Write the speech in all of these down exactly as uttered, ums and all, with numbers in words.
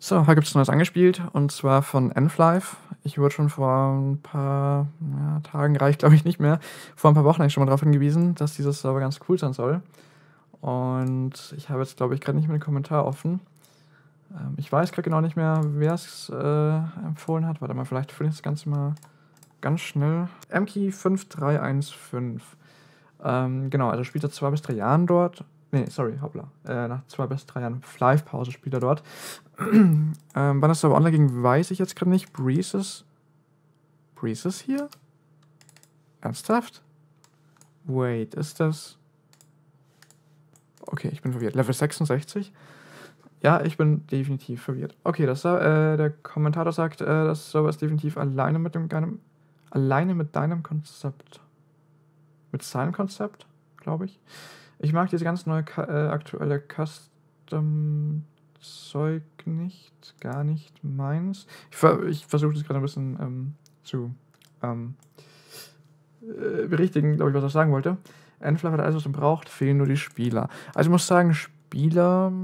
So, heute gibt's Neues angespielt und zwar von N-Flive. Ich wurde schon vor ein paar ja, Tagen, reicht glaube ich nicht mehr, vor ein paar Wochen eigentlich schon mal darauf hingewiesen, dass dieses Server ganz cool sein soll. Und ich habe jetzt, glaube ich, gerade nicht mehr den Kommentar offen. Ähm, ich weiß gerade genau nicht mehr, wer es äh, empfohlen hat. Warte mal, vielleicht finde ich das Ganze mal ganz schnell. M K fünf drei eins fünf. Ähm, genau, also spielt er zwei bis drei Jahren dort. Nee, sorry, hoppla. Äh, nach zwei bis drei Jahren Live-Pause spielt er dort. ähm, wann das Server online ging, weiß ich jetzt gerade nicht. Breezes. Breezes hier? Ernsthaft? Wait, ist das... Okay, ich bin verwirrt. Level sechsundsechzig? Ja, ich bin definitiv verwirrt. Okay, das, äh, der Kommentator sagt, äh, das Server ist definitiv alleine mit dem deinem, alleine mit deinem Konzept. Mit seinem Konzept, glaube ich. Ich mag diese ganz neue, äh, aktuelle Custom-Zeug nicht. Gar nicht meins. Ich, ver ich versuche das gerade ein bisschen ähm, zu ähm, äh, berichtigen, glaube ich, was er sagen wollte. N-Flive hat alles, was man braucht, fehlen nur die Spieler. Also ich muss sagen, Spieler...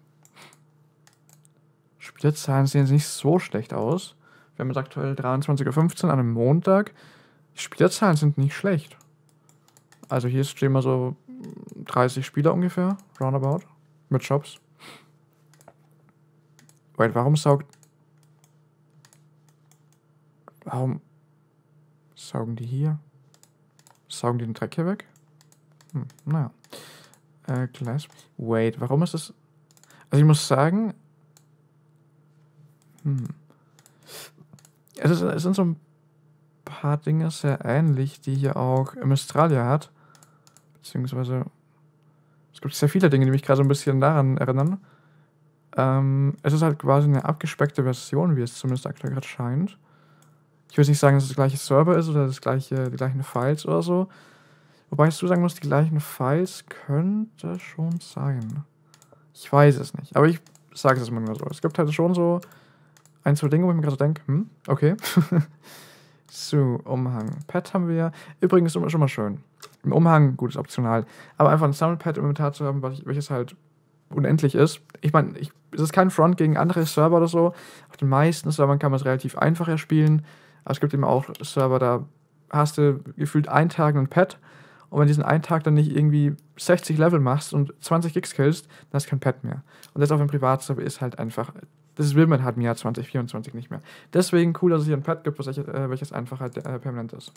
Spielerzahlen sehen nicht so schlecht aus. Wir haben jetzt aktuell dreiundzwanzig Uhr fünfzehn an einem Montag. Die Spielerzahlen sind nicht schlecht. Also hier stehen mal so dreißig Spieler ungefähr, roundabout, mit Shops. Wait, warum saugt... Warum saugen die hier? Saugen die den Dreck hier weg? Hm, naja. Äh, Glass. Wait, warum ist das... Also ich muss sagen... Hm. Es, ist, es sind so ein paar Dinge sehr ähnlich, die hier auch Mystralia hat. Beziehungsweise... Es gibt sehr viele Dinge, die mich gerade so ein bisschen daran erinnern. Ähm, es ist halt quasi eine abgespeckte Version, wie es zumindest aktuell gerade scheint. Ich will nicht sagen, dass es das gleiche Server ist oder das gleiche, die gleichen Files oder so. Wobei ich so sagen muss, die gleichen Files könnte schon sein. Ich weiß es nicht, aber ich sage es jetzt mal nur so. Es gibt halt schon so ein, zwei Dinge, wo ich mir gerade so denke, hm, okay. So, Umhang. Pad haben wir. Übrigens schon mal schön. Im Umhang, gut, ist optional. Aber einfach ein Sammelpad im Inventar zu haben, welches halt unendlich ist. Ich meine, ich, es ist kein Front gegen andere Server oder so. Auf den meisten Servern kann man es relativ einfach erspielen. Aber es gibt eben auch Server, da hast du gefühlt einen Tag ein Pad. Und wenn diesen einen Tag dann nicht irgendwie sechzig Level machst und zwanzig Gigs killst, dann hast du kein Pad mehr. Und das auf einem Privatserver ist halt einfach... Das will man halt im Jahr zwanzig vierundzwanzig nicht mehr. Deswegen cool, dass es hier ein Pad gibt, welches, äh, welches einfach halt äh, permanent ist.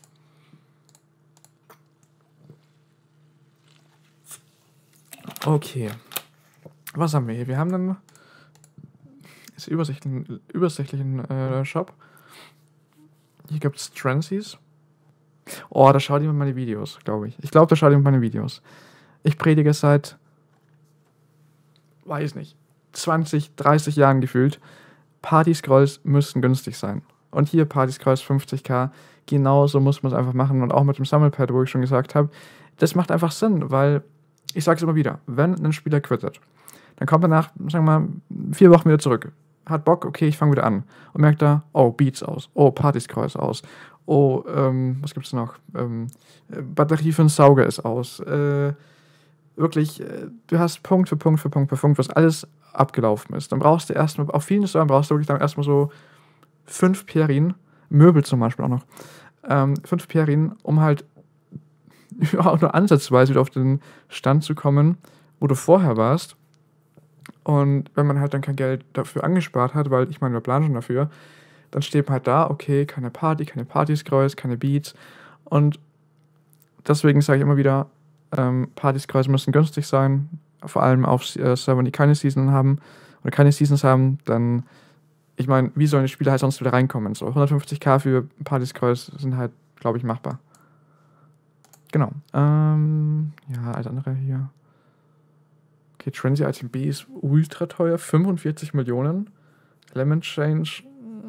Okay. Was haben wir hier? Wir haben einen ist übersichtlichen, übersichtlichen äh, Shop. Hier gibt es Transies. Oh, da schaut jemand meine Videos, glaube ich. Ich glaube, da schaut jemand meine Videos. Ich predige seit, weiß nicht, zwanzig, dreißig Jahren gefühlt. Party-Scrolls müssen günstig sein. Und hier Party-Scrolls fünfzig k. Genauso muss man es einfach machen. Und auch mit dem Sammelpad, wo ich schon gesagt habe, das macht einfach Sinn, weil, ich sage es immer wieder, wenn ein Spieler quittet, dann kommt er nach, sagen wir mal, vier Wochen wieder zurück. Hat Bock, okay, ich fange wieder an. Und merkt da, oh, Beats aus. Oh, Party-Scrolls aus. Oh, ähm, was gibt's noch? Ähm, Batterie für einen Sauger ist aus. Äh, wirklich, äh, du hast Punkt für Punkt für Punkt für Punkt, was alles abgelaufen ist. Dann brauchst du erstmal, auf vielen Servern brauchst du wirklich dann erstmal so fünf Perien, Möbel zum Beispiel auch noch, ähm, fünf Perien, um halt auch nur ansatzweise wieder auf den Stand zu kommen, wo du vorher warst. Und wenn man halt dann kein Geld dafür angespart hat, weil ich meine, wir planen schon dafür, dann steht man halt da, okay, keine Party, keine Party-Scrolls, keine Beats. Und deswegen sage ich immer wieder, ähm, Party-Scrolls müssen günstig sein, vor allem auf äh, Servern, die keine Season haben oder keine Seasons haben, dann, ich meine, wie sollen die Spieler halt sonst wieder reinkommen? So hundertfünfzig k für Party-Scrolls sind halt, glaube ich, machbar. Genau. Ähm, ja, als andere hier. Okay, Trendy Item B ist ultra teuer, fünfundvierzig Millionen. Element Change.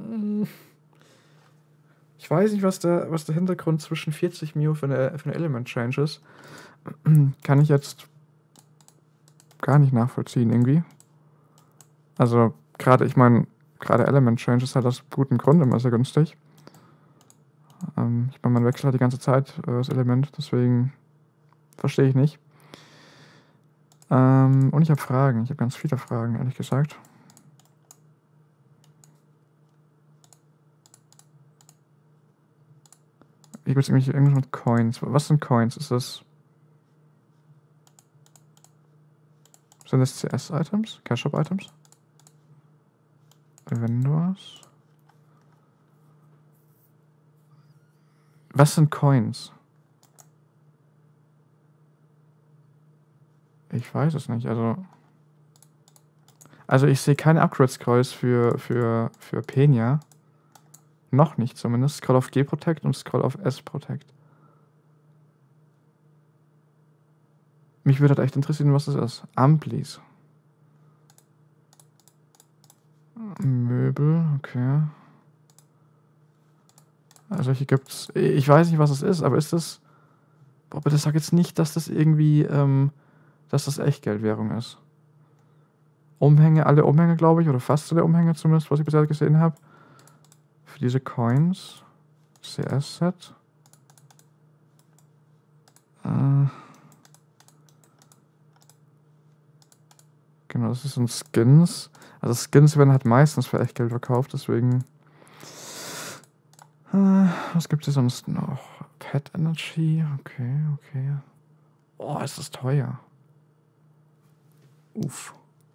Ich weiß nicht, was der, was der Hintergrund zwischen vierzig Mio für eine, für eine Element Change ist. Kann ich jetzt gar nicht nachvollziehen irgendwie. Also gerade, ich meine, gerade Element Change ist halt aus gutem Grund immer sehr günstig. Ähm, ich meine, man wechselt halt die ganze Zeit äh, das Element, deswegen verstehe ich nicht. Ähm, und ich habe Fragen, ich habe ganz viele Fragen, ehrlich gesagt. Hier gibt es irgendwelche irgendwas mit Coins. Was sind Coins? Ist das... Sind das C S-Items? Cash-Shop-Items? Vendors? Was sind Coins? Ich weiß es nicht, also... Also ich sehe keine Upgrade-Scrolls für, für, für Penia. Noch nicht zumindest. Scroll auf G-Protect und Scroll auf S-Protect. Mich würde halt echt interessieren, was das ist. Amplis. Möbel, okay. Also hier gibt's... Ich weiß nicht, was es ist, aber ist das... Boah, bitte sag jetzt nicht, dass das irgendwie... Ähm, dass das Echtgeldwährung ist. Umhänge, alle Umhänge, glaube ich, oder fast alle Umhänge zumindest, was ich bisher gesehen habe. Für diese Coins. C S-Set. Äh... Genau, das sind Skins. Also Skins werden halt meistens für Echtgeld verkauft, deswegen... Äh, was gibt es sonst noch? Pet Energy, okay, okay. Oh, ist das teuer. Uff.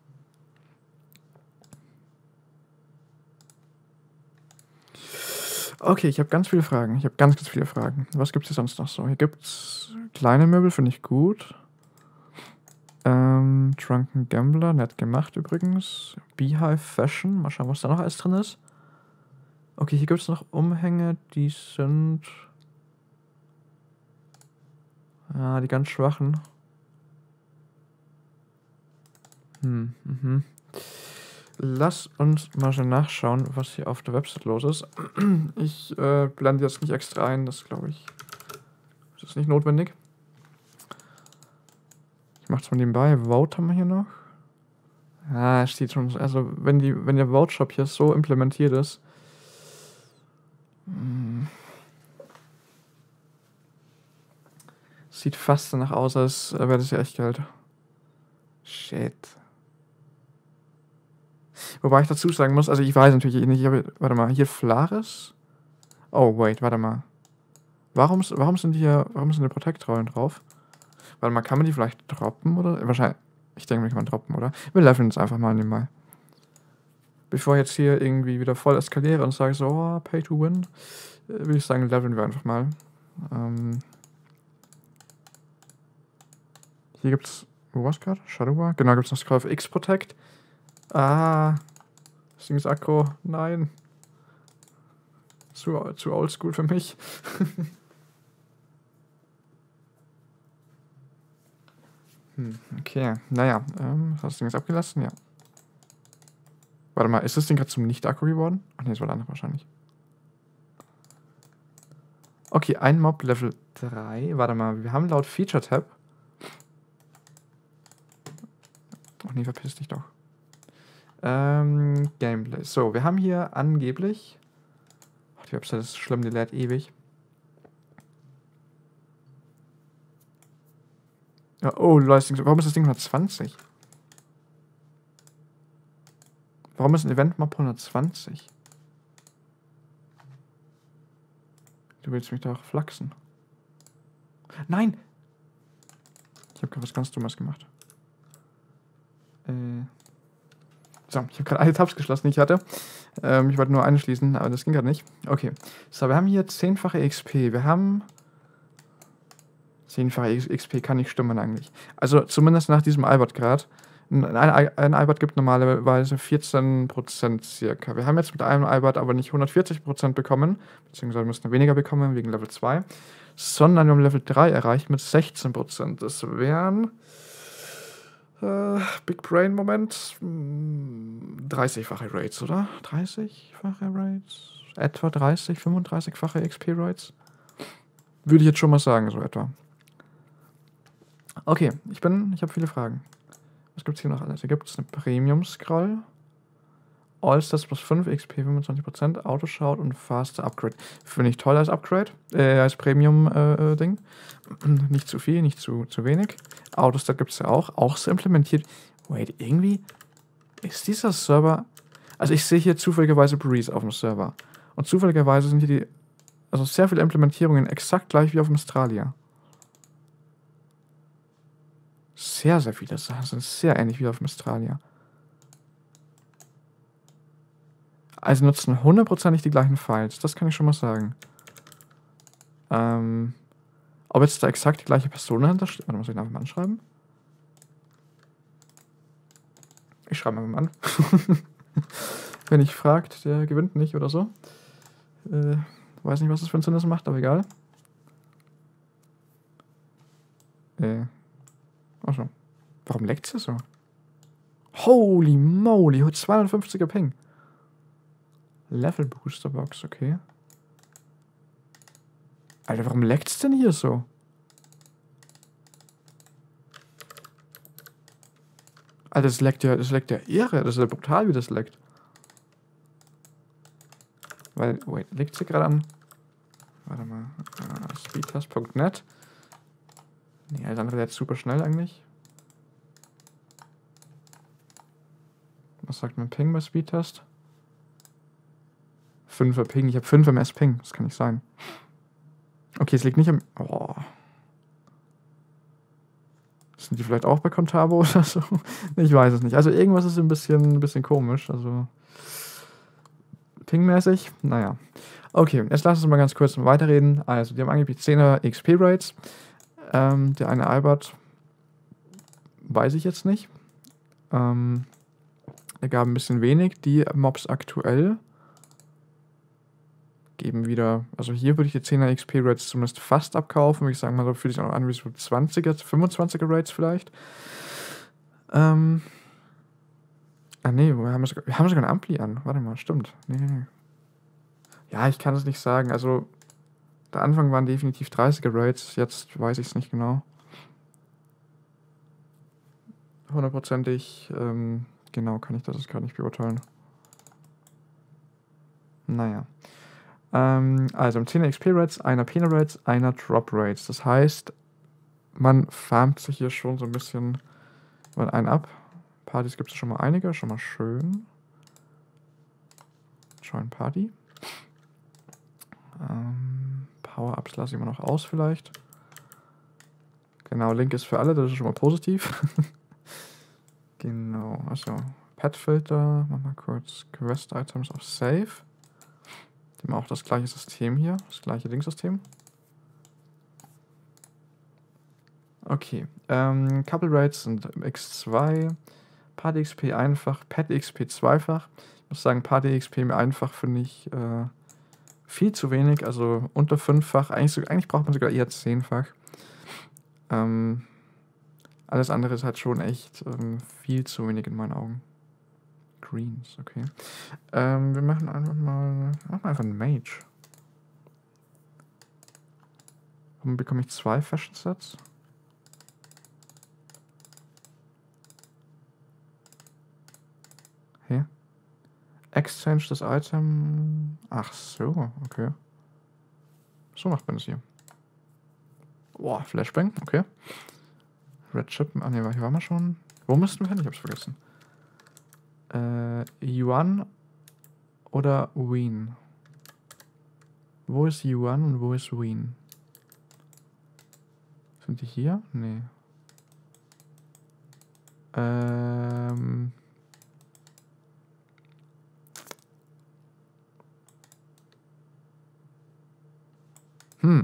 Okay, ich habe ganz viele Fragen. Ich habe ganz, ganz viele Fragen. Was gibt es hier sonst noch so? Hier gibt es kleine Möbel, finde ich gut. Ähm, Drunken Gambler, nett gemacht übrigens. Beehive Fashion, mal schauen, was da noch alles drin ist. Okay, hier gibt es noch Umhänge, die sind... Ah, die ganz schwachen. Hm, mhm. Lass uns mal schnell nachschauen, was hier auf der Website los ist. Ich äh, blende jetzt nicht extra ein, das glaube ich... Das ist nicht notwendig. Ich mach's mal nebenbei. Vote haben wir hier noch. Ah, es steht schon. Also, wenn, die, wenn der Vote-Shop hier so implementiert ist. Hm, sieht fast danach aus, als wäre das ja echt Geld. Shit. Wobei ich dazu sagen muss, also ich weiß natürlich nicht, ich habe, warte mal, hier Flares? Oh, wait, warte mal. Warum, warum sind hier, warum sind die Protect-Rollen drauf? Warte mal, kann man die vielleicht droppen, oder? Wahrscheinlich, ich denke, man kann man droppen, oder? Wir leveln jetzt einfach mal nebenbei. Bevor ich jetzt hier irgendwie wieder voll eskaliere und sage so, oh, pay to win, würde ich sagen, leveln wir einfach mal. Ähm hier gibt's, wo war's gerade? Shadow Bar? Genau, gibt's noch Scroll of X Protect. Ah, das Ding ist aggro. Nein. Zu, zu oldschool für mich. hm, okay, naja, ähm, das Ding ist abgelassen, ja. Warte mal, ist das Ding gerade zum Nicht-Akku geworden? Ach ne, das war der andere wahrscheinlich. Okay, ein Mob Level drei. Warte mal, wir haben laut Feature-Tab... Ach nee, verpiss dich doch. Ähm, Gameplay. So, wir haben hier angeblich... Ach, die Website ist schlimm, die lädt ewig. Ja, oh, Leute, warum ist das Ding hundertzwanzig? Warum ist ein Event-Mob hundertzwanzig? Du willst mich doch flachsen. Nein! Ich habe gerade was ganz Dummes gemacht. Äh... So, ich habe gerade alle Tabs geschlossen, die ich hatte. Ähm, ich wollte nur eine schließen, aber das ging gerade nicht. Okay. So, wir haben hier zehnfache X P. Wir haben... zehnfache X P kann nicht stimmen eigentlich. Also zumindest nach diesem Albert-Grad. Ein, ein Albert gibt normalerweise vierzehn Prozent circa. Wir haben jetzt mit einem Albert aber nicht hundertvierzig Prozent bekommen, beziehungsweise müssen wir weniger bekommen wegen Level zwei, sondern wir haben Level drei erreicht mit sechzehn Prozent. Das wären... Uh, Big Brain Moment. dreißigfache Rates, oder? dreißigfache Rates? Etwa dreißig, fünfunddreißigfache X P Rates? Würde ich jetzt schon mal sagen, so etwa. Okay, ich bin, ich habe viele Fragen. Was gibt es hier noch alles? Hier gibt es eine Premium Scroll. All-Stars plus fünf, X P fünfundzwanzig Prozent, Autoshout und Faster Upgrade. Finde ich toll als Upgrade, äh, als Premium-Ding. Äh, nicht zu viel, nicht zu, zu wenig. Autostat gibt es ja auch, auch so implementiert. Wait, irgendwie ist dieser Server... Also ich sehe hier zufälligerweise Breeze auf dem Server. Und zufälligerweise sind hier die Also sehr viele Implementierungen, exakt gleich wie auf Australia. Sehr, sehr viele Sachen sind sehr ähnlich wie auf Australia. Also nutzen hundertprozentig die gleichen Files, das kann ich schon mal sagen. Ähm, ob jetzt da exakt die gleiche Person dahinter steht. Warte, muss ich ihn einfach mal anschreiben? Ich schreibe mal an. Wenn ich fragt, der gewinnt nicht oder so. Äh, weiß nicht, was das für einen Sinn das macht, aber egal. Äh. Achso. Warum leckt es hier so? Holy moly, zweihundertfünfziger Ping. Level Booster Box, okay. Alter, warum leckt es denn hier so? Alter, das leckt ja, das leckt ja irre. Das ist ja brutal, wie das leckt. Weil, wait, liegt sie gerade an? Warte mal. Uh, Speedtest Punkt net. Nee, alles andere jetzt super schnell eigentlich. Was sagt mein Ping bei Speedtest? fünfer Ping. Ich habe fünf M S Ping. Das kann nicht sein. Okay, es liegt nicht am... Oh. Sind die vielleicht auch bei Contabo oder so? Ich weiß es nicht. Also irgendwas ist ein bisschen, ein bisschen komisch. Also Ping-mäßig. Naja. Okay, jetzt lass uns mal ganz kurz weiterreden. Also, die haben angeblich zehner X P-Rates. Ähm, der eine Albert weiß ich jetzt nicht. Ähm, er gab ein bisschen wenig. Die Mobs aktuell geben wieder, also hier würde ich die zehner X P-Rates zumindest fast abkaufen. Würde ich sagen, mal so fühlt sich auch an wie so zwanziger, fünfundzwanziger Rates vielleicht. Ähm, ah nee, wir haben, sogar, wir haben sogar ein Ampli an. Warte mal, stimmt. Nee, nee, nee. Ja, ich kann es nicht sagen. Also, der Anfang waren definitiv dreißiger Rates. Jetzt weiß ich es nicht genau. Hundertprozentig, ähm, genau kann ich das jetzt gerade nicht beurteilen. Naja. Ähm, also im zehner X P-Rates, einer Pena-Rates, einer Drop-Rates. Das heißt, man farmt sich hier schon so ein bisschen mal einen ab. Partys gibt es schon mal einige, schon mal schön. Join Party. Ähm, Power-Ups lasse ich immer noch aus vielleicht. Genau, Link ist für alle, das ist schon mal positiv. Genau, also Pet-Filter, mach mal kurz Quest-Items auf Save. Die haben auch das gleiche System hier, das gleiche Linksystem. Okay, ähm, Couple Rates sind X zwei, Party X P einfach, Pet X P zweifach. Ich muss sagen, Party X P einfach finde ich äh, viel zu wenig, also unter fünffach. Eigentlich, so, eigentlich braucht man sogar eher zehnfach. Ähm, alles andere ist halt schon echt ähm, viel zu wenig in meinen Augen. Greens, okay. Ähm, wir machen einfach mal, machen wir einfach einen Mage. Warum bekomme ich zwei Fashion Sets? Hä? Exchange das Item. Ach so, okay. So macht man das hier. Boah, Flashbang, okay. Red Chip, ah ne, hier waren wir schon. Wo müssten wir hin? Ich hab's vergessen. Äh, Yuan oder Wien? Wo ist Yuan und wo ist Wien? Sind die hier? Nee. Ähm... Hm.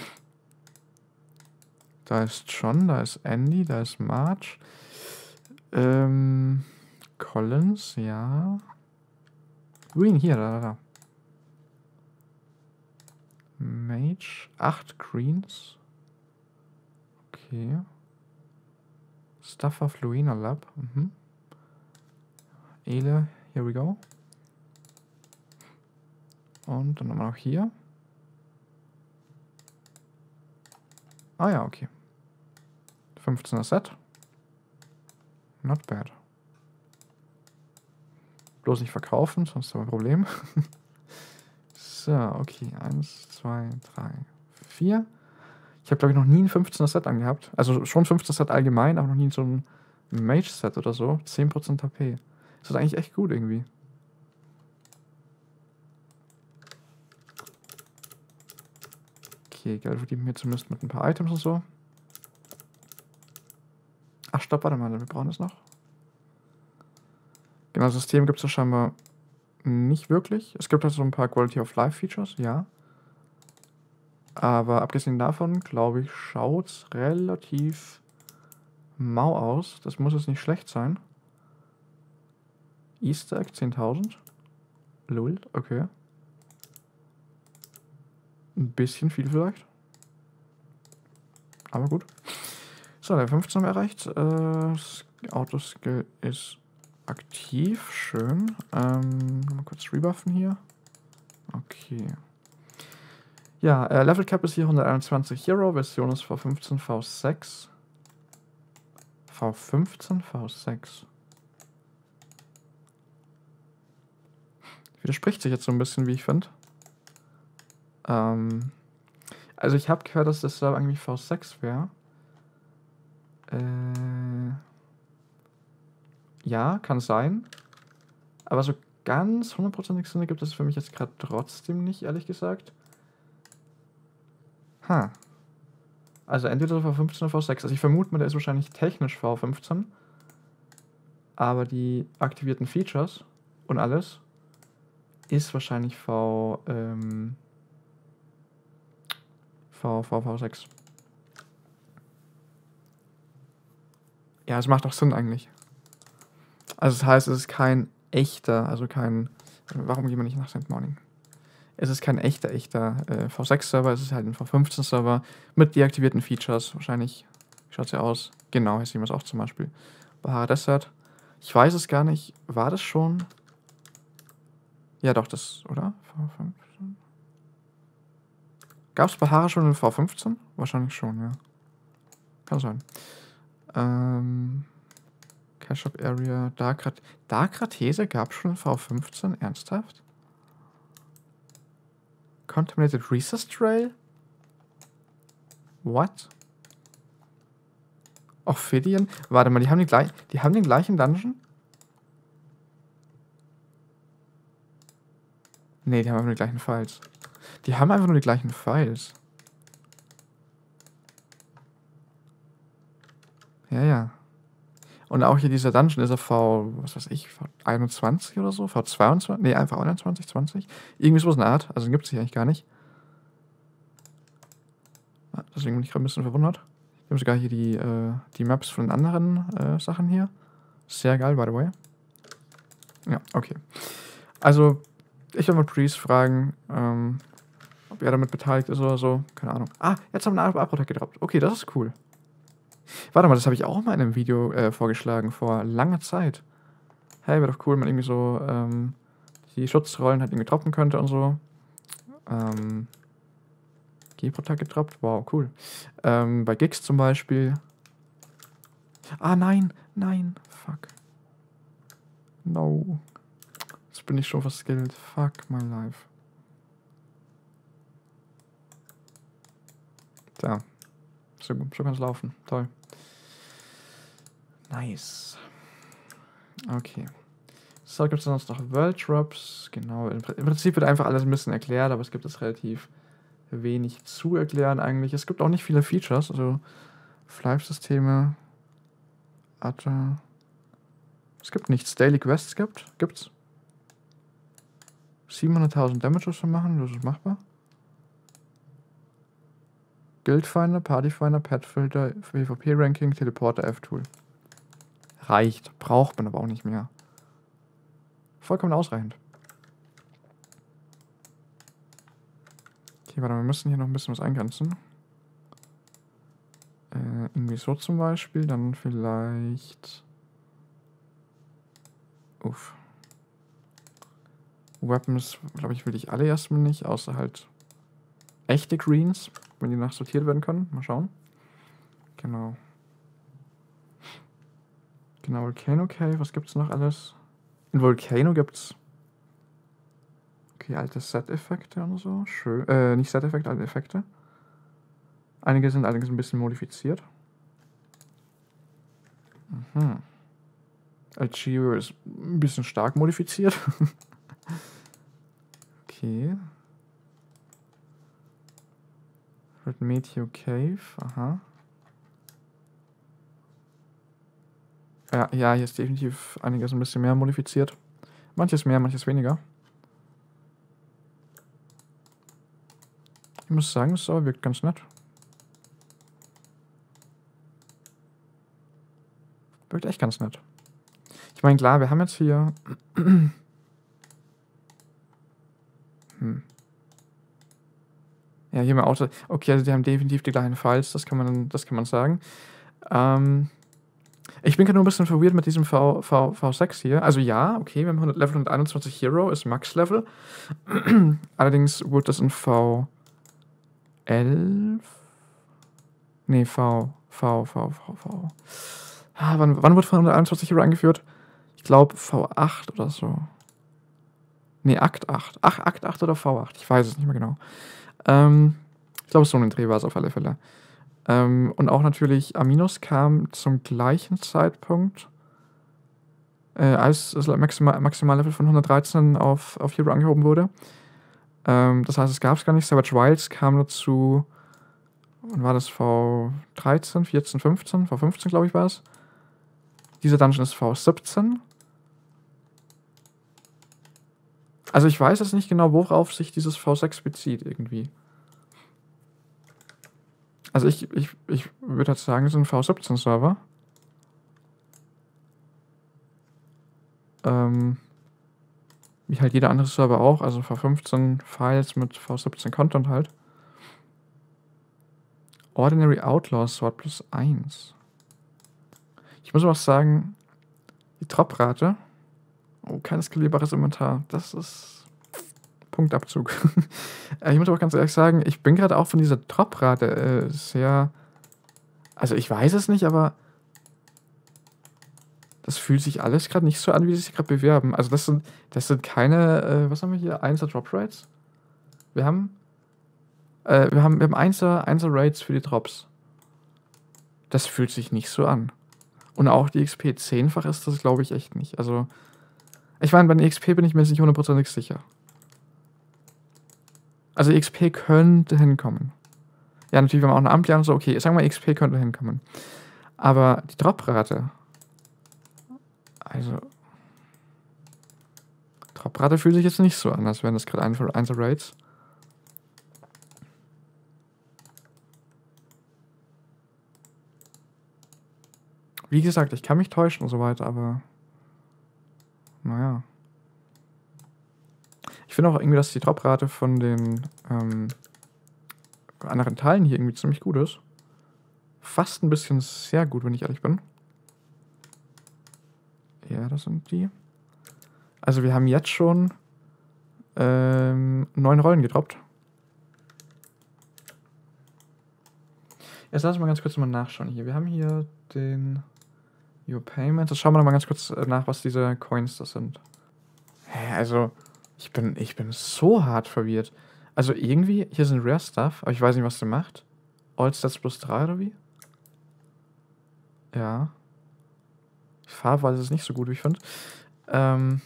Da ist John, da ist Andy, da ist Marge. Ähm, Collins, ja. Green, hier, da, da, da. Mage, acht Greens. Okay. Stuff of Luina Lab. Mhm. Ele, here we go. Und dann nochmal auch hier. Ah ja, okay. fünfzehner Set. Not bad. Bloß nicht verkaufen, sonst haben wir ein Problem. So, okay. Eins, zwei, drei, vier. Ich habe, glaube ich, noch nie ein fünfzehner Set angehabt. Also schon fünfzehner Set allgemein, aber noch nie so ein Mage-Set oder so. zehn Prozent H P. Das ist eigentlich echt gut irgendwie. Okay, Geld verdienen wir zumindest mit ein paar Items und so. Ach, stopp, warte mal, wir brauchen es noch. Genau, System gibt es ja scheinbar nicht wirklich. Es gibt halt so ein paar Quality of Life Features, ja. Aber abgesehen davon, glaube ich, schaut es relativ mau aus. Das muss jetzt nicht schlecht sein. Easter Egg zehntausend. Lol, okay. Ein bisschen viel vielleicht. Aber gut. So, der fünfzehn haben wir erreicht. Äh, Autoskill ist aktiv. Schön. Ähm, mal kurz rebuffen hier. Okay. Ja, äh, Level Cap ist hier hunderteinundzwanzig Hero. Version ist V fünfzehn V sechs. V fünfzehn V sechs. Widerspricht sich jetzt so ein bisschen, wie ich finde. Ähm, also ich habe gehört, dass das da eigentlich V sechs wäre. Äh, ja, kann sein. Aber so ganz hundertprozentig Sinn gibt es für mich jetzt gerade trotzdem nicht, ehrlich gesagt. Ha. Also entweder V fünfzehn oder V sechs. Also ich vermute mal, der ist wahrscheinlich technisch V fünfzehn. Aber die aktivierten Features und alles ist wahrscheinlich V, ähm, V, V, V sechs. Ja, es macht auch Sinn eigentlich. Also das heißt, es ist kein echter, also kein, warum gehen wir nicht nach Saint Morning? Es ist kein echter, echter äh, V sechs Server, es ist halt ein V fünfzehn Server mit deaktivierten Features. Wahrscheinlich schaut es ja aus. Genau, hier sehen wir es auch zum Beispiel. Bahara Desert. Ich weiß es gar nicht. War das schon? Ja, doch, das, oder? V fünfzehn. Gab es Bahara schon in V fünfzehn? Wahrscheinlich schon, ja. Kann sein. Ähm, Cash Shop Area, Dark, Dark Rathese gab es schon in V fünfzehn? Ernsthaft? Contaminated Recess Trail? What? Ophidian? Warte mal, die haben, die, gleich, die haben den gleichen Dungeon? Nee, die haben einfach nur die gleichen Files. Die haben einfach nur die gleichen Files. Ja, ja. Und auch hier dieser Dungeon ist er V, was weiß ich, V einundzwanzig oder so? V zweiundzwanzig? Nee, einfach einundzwanzig, zwanzig? Irgendwie sowas in der Art. Also den gibt es hier eigentlich gar nicht. Deswegen bin ich gerade ein bisschen verwundert. Wir haben sogar hier die, äh, die Maps von den anderen äh, Sachen hier. Sehr geil, by the way. Ja, okay. Also, ich werde mal Priest fragen, ähm, ob er damit beteiligt ist oder so. Keine Ahnung. Ah, jetzt haben wir eine Apotheke gedroppt. Okay, das ist cool. Warte mal, das habe ich auch mal in einem Video äh, vorgeschlagen, vor langer Zeit. Hey, wäre doch cool, wenn man irgendwie so ähm, die Schutzrollen halt irgendwie droppen könnte und so. Ähm, G-Protect gedroppt? Wow, cool. Ähm, bei Gigs zum Beispiel. Ah, nein, nein, fuck. No. Jetzt bin ich schon verskillt. Fuck my life. Tja. So, so kann es laufen. Toll. Nice. Okay. So, gibt es sonst noch World Drops? Genau. Im Prinzip wird einfach alles ein bisschen erklärt, aber es gibt es relativ wenig zu erklären eigentlich. Es gibt auch nicht viele Features, also Flive-Systeme. Atta. Es gibt nichts. Daily Quests gibt. Gibt's. siebenhunderttausend Damage schon machen, das ist machbar. Guildfinder, Partyfinder, Petfilter, PvP-Ranking, Teleporter, F-Tool. Reicht. Braucht man aber auch nicht mehr. Vollkommen ausreichend. Okay, warte, wir müssen hier noch ein bisschen was eingrenzen. Äh, irgendwie so zum Beispiel, dann vielleicht... Uff. Weapons, glaube ich, will ich alle erstmal nicht, außer halt echte Greens, wenn die nachsortiert werden können. Mal schauen. Genau. Genau, Volcano Cave, was gibt's noch alles? In Volcano gibt's... Okay, alte Set-Effekte und so. Schön. Äh, nicht Set-Effekte, alte Effekte. Einige sind allerdings ein bisschen modifiziert. Mhm. Algeo ist ein bisschen stark modifiziert. Okay. Red Meteor Cave, aha. Ja, ja, hier ist definitiv einiges ein bisschen mehr modifiziert. Manches mehr, manches weniger. Ich muss sagen, es wirkt ganz nett. Wirkt echt ganz nett. Ich meine, klar, wir haben jetzt hier... hm. Ja, hier mal Auto... Okay, also die haben definitiv die gleichen Files, das kann man, das kann man sagen. Ähm... Ich bin gerade nur ein bisschen verwirrt mit diesem v, v, V6 hier. Also ja, okay, wir haben Level hunderteinundzwanzig Hero, ist Max-Level. Allerdings wurde das in V elf... Nee, V, V, V, V, V. Ah, wann, wann wurde hunderteinundzwanzig Hero eingeführt? Ich glaube V acht oder so. Nee, Akt acht. Ach, Akt acht oder V acht, ich weiß es nicht mehr genau. Ähm, ich glaube, so ein Dreh war es auf alle Fälle. Ähm, und auch natürlich Aminos kam zum gleichen Zeitpunkt, äh, als das Maximal, Maximallevel von hundertdreizehn auf, auf Hero angehoben wurde. Ähm, das heißt, es gab es gar nicht. Savage Wilds kam dazu, wann war das? V dreizehn, vierzehn, fünfzehn? V fünfzehn, glaube ich, war es. Dieser Dungeon ist V siebzehn. Also ich weiß jetzt nicht genau, worauf sich dieses V sechs bezieht irgendwie. Also ich, ich, ich würde jetzt sagen, es ist ein V siebzehn Server. Ähm, wie halt jeder andere Server auch, also V fünfzehn Files mit V siebzehn Content halt. Ordinary Outlaw Sword plus eins. Ich muss aber auch sagen, die Droprate. Oh, kein skalierbares Inventar. Das ist Punktabzug. Ich muss aber ganz ehrlich sagen, ich bin gerade auch von dieser Droprate äh, sehr... Also ich weiß es nicht, aber das fühlt sich alles gerade nicht so an, wie sie sich gerade bewerben. Also das sind, das sind keine, äh, was haben wir hier? Einser Drop Rates? Wir haben, äh, wir haben, wir haben Einser, Einser Rates für die Drops. Das fühlt sich nicht so an. Und auch die X P zehnfach ist das, glaube ich, echt nicht. Also, ich meine, bei den X P bin ich mir nicht hundertprozentig sicher. Also X P könnte hinkommen. Ja, natürlich, wenn man auch eine Amplia und so, okay, sagen wir, X P könnte hinkommen. Aber die Droprate, also, Droprate fühlt sich jetzt nicht so an, als wären das gerade Einser Rates. Wie gesagt, ich kann mich täuschen und so weiter, aber naja. Ich finde auch irgendwie, dass die Droprate von den ähm, anderen Teilen hier irgendwie ziemlich gut ist. Fast ein bisschen sehr gut, wenn ich ehrlich bin. Ja, das sind die. Also wir haben jetzt schon ähm, neun Rollen gedroppt. Jetzt lassen wir mal ganz kurz mal nachschauen hier. Wir haben hier den Your Payments. Jetzt schauen wir noch mal ganz kurz nach, was diese Coins das sind. Hä, also, ich bin, ich bin so hart verwirrt. Also irgendwie, hier sind Rare Stuff, aber ich weiß nicht, was der macht. All Stats plus drei oder wie? Ja. Die Farbweise ist nicht so gut, wie ich finde. Ähm.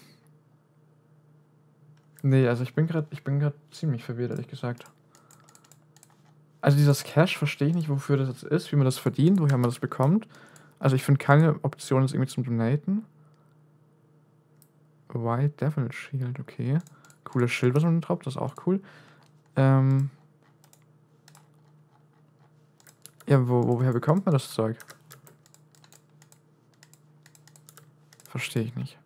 Nee, also ich bin gerade, ich bin gerade ziemlich verwirrt, ehrlich gesagt. Also dieses Cash verstehe ich nicht, wofür das jetzt ist, wie man das verdient, woher man das bekommt. Also ich finde keine Option ist irgendwie zum Donaten. White Devil Shield, okay. Cooles Schild, was man droppt, das ist auch cool. Ähm. Ja, wo, woher bekommt man das Zeug? Verstehe ich nicht.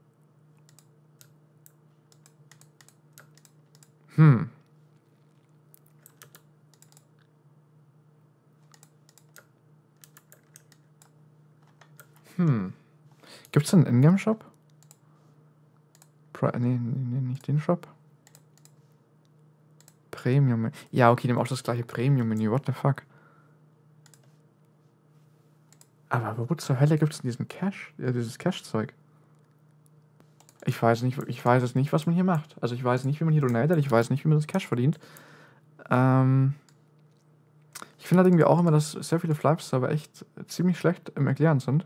Hm. Hm. Gibt es einen Ingame-Shop? Nee, nee, nee, nicht den Shop. Premium. Ja, okay, die haben auch das gleiche Premium-Menü. What the fuck? Aber wo zur Hölle gibt es denn diesen Cash? Ja, dieses Cash-Zeug? Ich weiß nicht, ich weiß jetzt nicht, was man hier macht. Also ich weiß nicht, wie man hier donatet, ich weiß nicht, wie man das Cash verdient. Ähm. Ich finde halt irgendwie auch immer, dass sehr viele Flive-Server echt ziemlich schlecht im Erklären sind.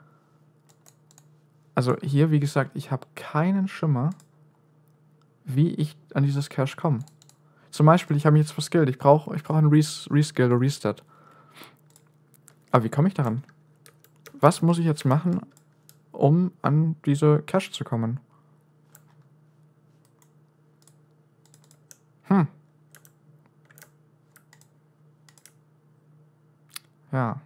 Also hier, wie gesagt, ich habe keinen Schimmer, wie ich an dieses Cash komme. Zum Beispiel, ich habe mich jetzt verskillt. Ich brauche ich brauch einen Res Reskill oder Reset. Aber wie komme ich daran? Was muss ich jetzt machen, um an diese Cache zu kommen? Hm. Ja.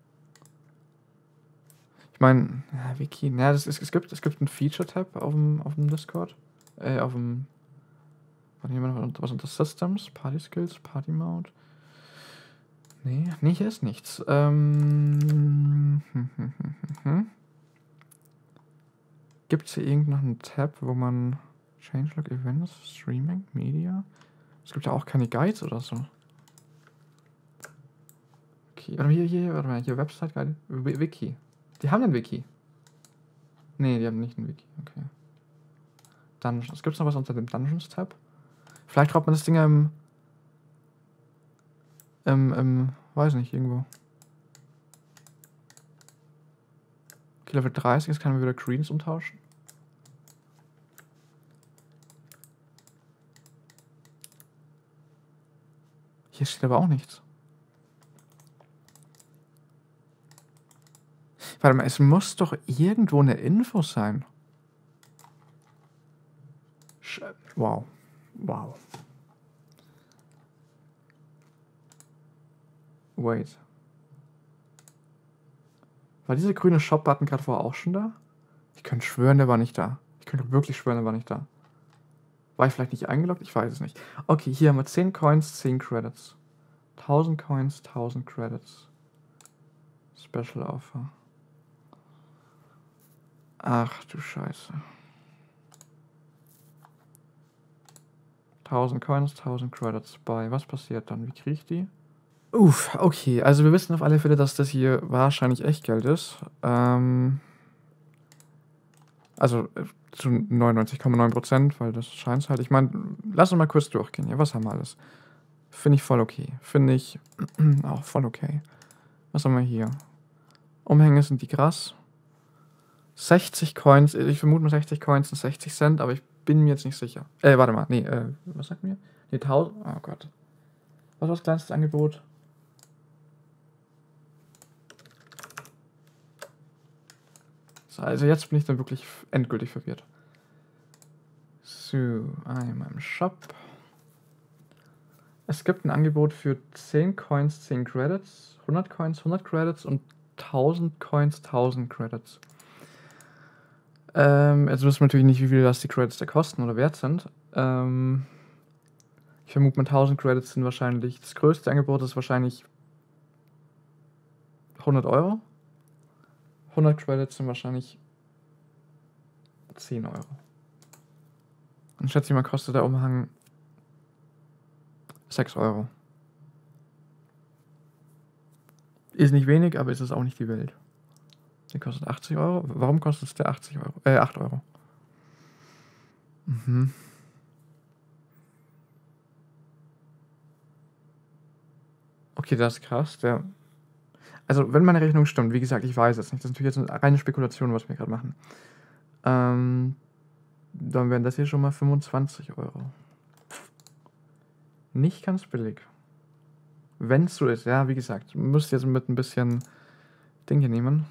Ich meine, ja, Wiki, ja, das ist, es gibt, es gibt einen Feature-Tab auf dem, auf dem Discord. Äh, auf dem. Warte, hier mal, was unter Systems? Party Skills, Party Mode. Nee, nee, hier ist nichts. Ähm. Hm, hm, hm, hm, hm. Gibt es hier irgendeinen Tab, wo man. Changelog Events, Streaming, Media? Es gibt ja auch keine Guides oder so. Okay, warte mal, hier, hier, warte mal, hier, Website Guide, Wiki. Die haben einen Wiki. Nee, die haben nicht einen Wiki, okay. Dungeons. Gibt es noch was unter dem Dungeons-Tab? Vielleicht droppt man das Ding im. im. im. weiß nicht, irgendwo. Okay, Level dreißig, jetzt kann man wieder Greens umtauschen. Hier steht aber auch nichts. Warte mal, es muss doch irgendwo eine Info sein. Sch wow. Wow. Wait. War dieser grüne Shop-Button gerade vorher auch schon da? Ich könnte schwören, der war nicht da. Ich könnte wirklich schwören, der war nicht da. War ich vielleicht nicht eingeloggt? Ich weiß es nicht. Okay, hier haben wir zehn Coins, zehn Credits. tausend Coins, tausend Credits. Special Offer. Ach du Scheiße. tausend Coins, tausend Credits bei. Was passiert dann? Wie kriege ich die? Uff, okay. Also wir wissen auf alle Fälle, dass das hier wahrscheinlich Echtgeld ist. Ähm, also äh, zu neunundneunzig Komma neun Prozent, weil das scheint halt. Ich meine, lass uns mal kurz durchgehen. Ja, was haben wir alles? Finde ich voll okay. Finde ich auch voll okay. Was haben wir hier? Umhänge sind die krass. sechzig Coins, ich vermute mal sechzig Coins sind sechzig Cent, aber ich bin mir jetzt nicht sicher. Äh, warte mal, nee, äh, was sagt mir? Nee, tausend, oh Gott. Was war das kleinste Angebot? So, also jetzt bin ich dann wirklich endgültig verwirrt. So, einmal im Shop. Es gibt ein Angebot für zehn Coins, zehn Credits, hundert Coins, hundert Credits und tausend Coins, tausend Credits. Ähm, jetzt wissen wir natürlich nicht, wie viel das die Credits da kosten oder wert sind. Ähm, ich vermute mal tausend Credits sind wahrscheinlich, das größte Angebot ist wahrscheinlich hundert Euro. hundert Credits sind wahrscheinlich zehn Euro. Und schätze ich mal, kostet der Umhang sechs Euro. Ist nicht wenig, aber ist es auch nicht die Welt. Der kostet achtzig Euro. Warum kostet es der achtzig Euro? Äh, acht Euro. Mhm. Okay, das ist krass. Der also, wenn meine Rechnung stimmt, wie gesagt, ich weiß es nicht. Das ist natürlich jetzt eine reine Spekulation, was wir gerade machen. Ähm, dann wären das hier schon mal fünfundzwanzig Euro. Nicht ganz billig. Wenn es so ist, ja, wie gesagt, müsst ihr jetzt mit ein bisschen Ding hier nehmen.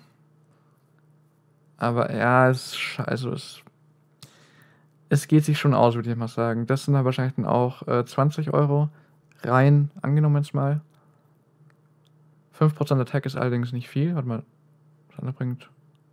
Aber ja, es, also es, es geht sich schon aus, würde ich mal sagen. Das sind dann wahrscheinlich dann auch äh, zwanzig Euro rein, angenommen jetzt mal. fünf Prozent Attack ist allerdings nicht viel. Warte mal, das andere bringt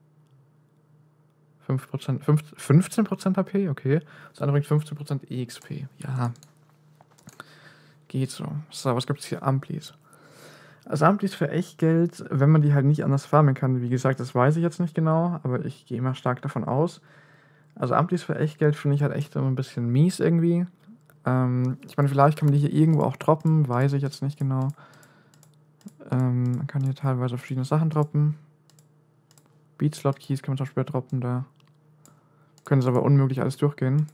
fünf Prozent, fünfzehn Prozent H P, okay. Das andere bringt fünfzehn Prozent E X P. Ja. Geht so. So, was gibt es hier? Amplis. Also Amplis für Echtgeld, wenn man die halt nicht anders farmen kann. Wie gesagt, das weiß ich jetzt nicht genau, aber ich gehe mal stark davon aus. Also Amplis für Echtgeld finde ich halt echt immer ein bisschen mies irgendwie. Ähm, ich meine, vielleicht kann man die hier irgendwo auch droppen, weiß ich jetzt nicht genau. Ähm, man kann hier teilweise verschiedene Sachen droppen. Beat Slot Keys kann man zum Beispiel droppen, da können es aber unmöglich alles durchgehen.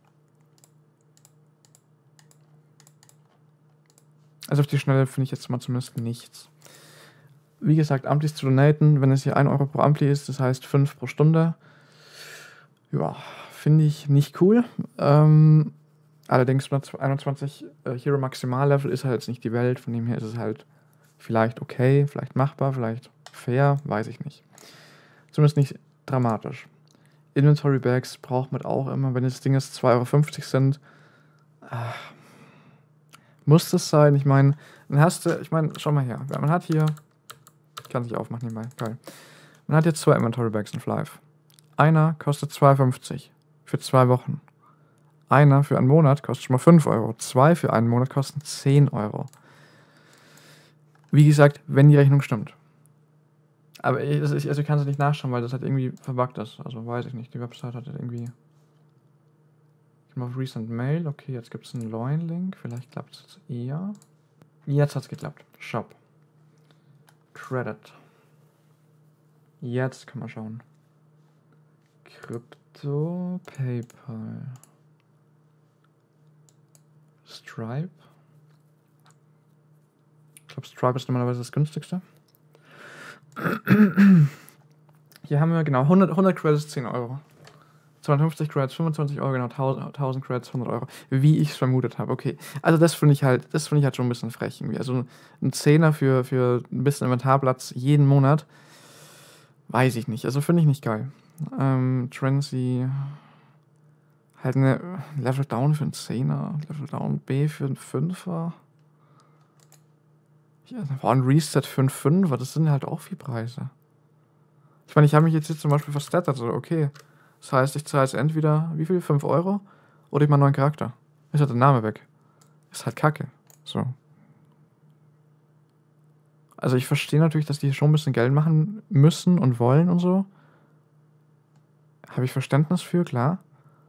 Also auf die Schnelle finde ich jetzt mal zumindest nichts. Wie gesagt, Amplis zu donaten, wenn es hier ein Euro pro Ampli ist, das heißt fünf pro Stunde. Ja, finde ich nicht cool. Ähm, Allerdings hunderteinundzwanzig äh, Hero Maximallevel ist halt jetzt nicht die Welt, von dem her ist es halt vielleicht okay, vielleicht machbar, vielleicht fair, weiß ich nicht. Zumindest nicht dramatisch. Inventory Bags braucht man auch immer, wenn das Ding ist zwei Euro fünfzig sind. Ach, muss das sein? Ich meine, dann hast du, ich meine, schau mal her. Man hat hier, ich kann es nicht aufmachen nebenbei, geil. Man hat jetzt zwei Inventory Bags in Live. Einer kostet zwei Euro fünfzig für zwei Wochen. Einer für einen Monat kostet schon mal fünf Euro. Zwei für einen Monat kosten zehn Euro. Wie gesagt, wenn die Rechnung stimmt. Aber ich, also ich, also ich kann es nicht nachschauen, weil das halt irgendwie verbuggt ist. Also weiß ich nicht. Die Website hat halt irgendwie... Ich gehe mal auf Recent Mail. Okay, jetzt gibt es einen neuen Link. Vielleicht klappt es jetzt eher. Jetzt hat es geklappt. Shop. Credit. Jetzt kann man schauen. Krypto, PayPal. Stripe. Ich glaube, Stripe ist normalerweise das günstigste. Hier haben wir genau hundert, hundert Credits, zehn Euro. zweihundertfünfzig Credits, fünfundzwanzig Euro, genau tausend Credits, hundert Euro. Wie ich es vermutet habe, okay. Also das finde ich halt, das finde ich halt schon ein bisschen frech irgendwie. Also ein Zehner für, für ein bisschen Inventarplatz jeden Monat, weiß ich nicht. Also finde ich nicht geil. Ähm, Transy, halt eine Level Down für einen Zehner, Level Down B für einen Fünfer. Ja, war ein Reset für einen Fünfer, das sind halt auch viel Preise. Ich meine, ich habe mich jetzt hier zum Beispiel verstattert, so, okay. Das heißt, ich zahle jetzt entweder, wie viel, fünf Euro? Oder ich mache einen neuen Charakter. Ist halt der Name weg. Ist halt kacke. So. Also ich verstehe natürlich, dass die schon ein bisschen Geld machen müssen und wollen und so. Habe ich Verständnis für, klar.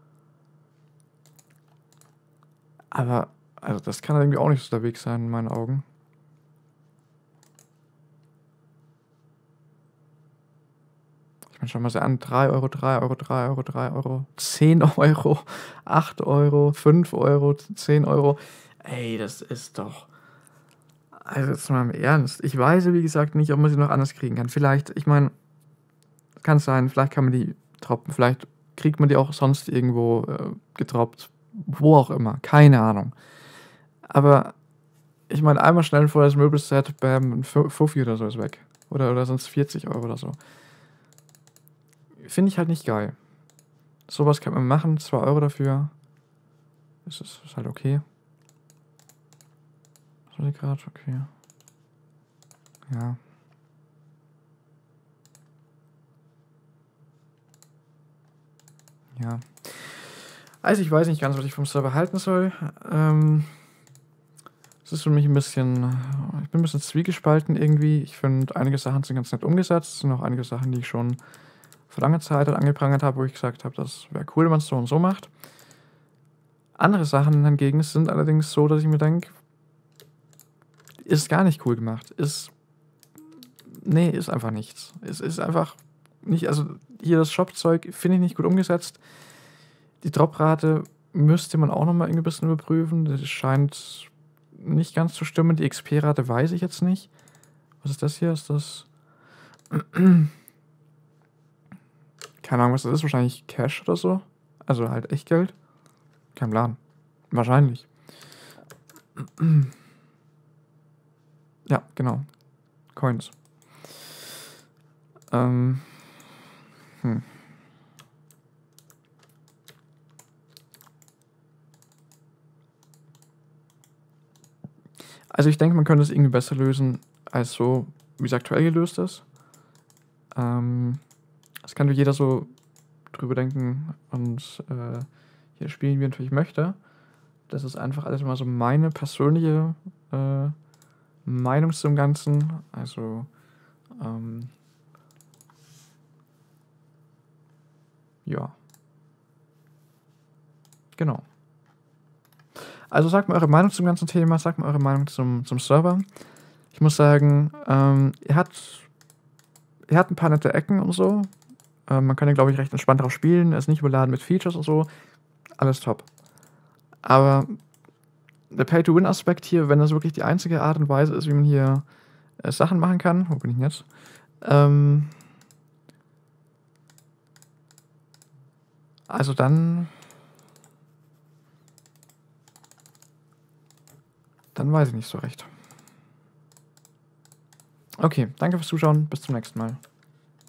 Aber, also das kann irgendwie auch nicht so der Weg sein, in meinen Augen. Ich meine, schau mal sehr an, drei Euro, drei Euro, drei Euro, drei Euro, zehn Euro, acht Euro, fünf Euro, zehn Euro. Ey, das ist doch... Also jetzt mal im Ernst. Ich weiß, wie gesagt, nicht, ob man sie noch anders kriegen kann. Vielleicht, ich meine, kann es sein, vielleicht kann man die droppen, vielleicht kriegt man die auch sonst irgendwo äh, gedroppt. Wo auch immer, keine Ahnung. Aber ich meine, einmal schnell vor das Möbelset, bam, ein Fuffi oder so ist weg. Oder, oder sonst vierzig Euro oder so. Finde ich halt nicht geil. Sowas kann man machen, zwei Euro dafür. Das ist, ist halt okay. Was war die gerade? Okay. Ja. Ja. Also ich weiß nicht ganz, was ich vom Server halten soll. Ähm, es ist für mich ein bisschen... Ich bin ein bisschen zwiegespalten irgendwie. Ich finde, einige Sachen sind ganz nett umgesetzt. Es sind auch einige Sachen, die ich schon vor langer Zeit halt angeprangert habe, wo ich gesagt habe, das wäre cool, wenn man es so und so macht. Andere Sachen hingegen sind allerdings so, dass ich mir denke, ist gar nicht cool gemacht. Ist... Nee, ist einfach nichts. Es ist einfach nicht... Also hier das Shop-Zeug finde ich nicht gut umgesetzt. Die Droprate müsste man auch nochmal irgendwie ein bisschen überprüfen. Das scheint nicht ganz zu stimmen. Die X P-Rate weiß ich jetzt nicht. Was ist das hier? Ist das... Keine Ahnung, was das ist. Wahrscheinlich Cash oder so. Also halt Echtgeld. Kein Plan. Wahrscheinlich. Ja, genau. Coins. Ähm... Hm. Also ich denke, man könnte es irgendwie besser lösen, als so, wie es aktuell gelöst ist. Ähm, das kann jeder so drüber denken und äh, hier spielen, wie er natürlich möchte. Das ist einfach alles mal so meine persönliche äh, Meinung zum Ganzen. Also, ähm, ja. Genau. Also sagt mir eure Meinung zum ganzen Thema, sagt mir eure Meinung zum, zum Server. Ich muss sagen, ähm, er hat, er hat ein paar nette Ecken und so. Ähm, man kann ja, glaube ich, recht entspannt drauf spielen. Er ist nicht überladen mit Features und so. Alles top. Aber der Pay-to-Win-Aspekt hier, wenn das wirklich die einzige Art und Weise ist, wie man hier äh, Sachen machen kann. Wo bin ich denn jetzt? Ähm, also dann... dann weiß ich nicht so recht. Okay, danke fürs Zuschauen. Bis zum nächsten Mal.